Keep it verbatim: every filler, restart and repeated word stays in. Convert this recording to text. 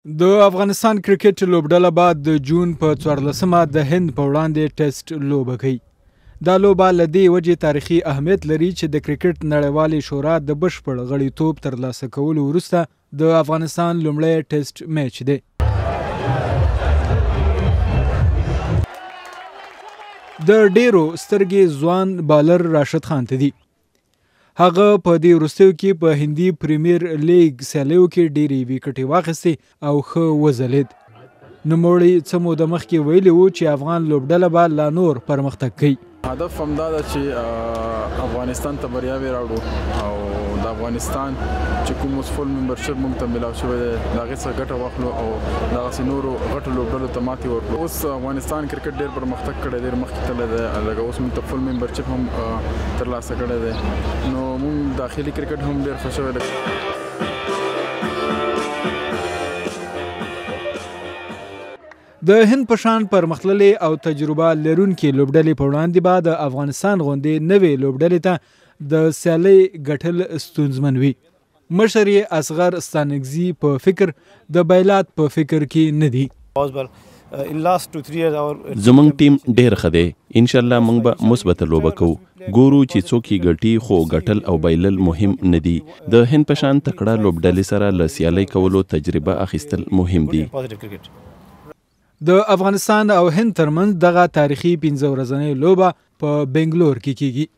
د افغانستان کرکټ لوبډله به د جون په څوارلسمه د هند په وړاندې ټیسټ لوبه کوي. دا لوبه له دې وجې تاریخي اهمیت لري چې د کرکټ نړیوالې شورا د بشپړ غړیتوب ترلاسه کولو وروسته د افغانستان لومړی ټیسټ میچ دی. د ډیرو سترګې ځوان بالر راشد خان ته دي. هغه په دې وروستیو کې په هندي پریمیر لیګ سیالیو کې ډېرې ویکټې واخیستې او ښه وځلېد. نوموړي څه موده مخکې ویلي وو چې افغان لوبډله به لا نور پرمختګ کوي. هدف همدا ده چې افغانستان ته بریاوې راوړو او د افغانستان چې کوم اوس فل ممبرشپ موږ ته میلاو شوی دی د هغې څخه ګټه واخلو او دغسې نورو غټو لوبډلو ته ماتې ورکړو. اوس افغانستان کرکټ ډېر پرمختګ کړی ډېر مخکې تللی دی لکه اوس موږ ته فل ممبرشپ هم ترلاسه کړی دی نو موږ داخلي کرکټ هم ډېر ښه شوی دی. د هند په شان پرمختللې او تجربه لرونکې لوبډلې په وړاندې به د افغانستان غوندې نوې لوبډلې ته د سیالۍ ګټل ستونزمن وي. مشر یې اصغر ستانکزي په فکر د بیلات په فکر کې نه دي. زمونږ ټیم ډېر ښه دی. انشاءالله موږ به مثبته لوبه کوو. ګورو چې څوک یې ګټي خو ګټل او بایلل مهم نه دي. د هند په شان تکړه لوبډلې سره له سیالۍ کولو تجربه اخیستل مهم دي. د افغانستان او هند ترمنځ دغه تاریخي پنځه ورځنۍ لوبه په بنګلور کې کیږي.